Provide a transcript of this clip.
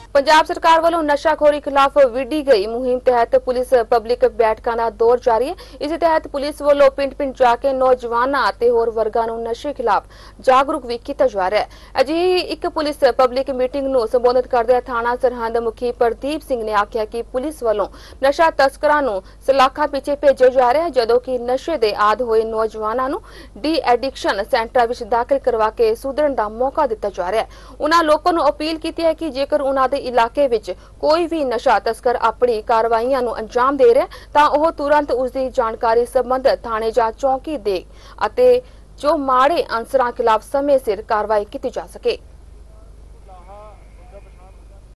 पंजाब सरकार वालों नशाखोरी खिलाफ विढ़ी गई मुहिम तहत पुलिस पब्लिक बैठकां दा दौर जारी है। इस तहत पुलिस वालों पिंड पिंड जाके नौजवानां ते होर वर्गां नूं नशे खिलाफ जागरूक भी कीता जा रहा है। अजिही एक पुलिस पब्लिक मीटिंग नूं संबोधित करदे थाणा सरहंद मुखी प्रदीप सिंह ने आख्या कि पुलिस वालों नशा तस्करां नूं सलाखा पीछे भेजा जा रहा है, जदों कि नशे दे आद होए नौजवानां नूं डी एडिक्शन सेंटर विच दाखिल करवा के सुधरन दा मौका दिता जा रहा है। उन्हां लोकां नूं अपील कीती है कि जेकर उन्हां दे इलाके विच कोई भी नशा तस्कर अपनी कार्रवाइयां नूं अंजाम दे रहा है तां ओह तुरंत उसकी जानकारी संबंधित थाणे जां चौकी दे अते जो माड़े अंसरां खिलाफ समय सिर कार्रवाई की जा सके।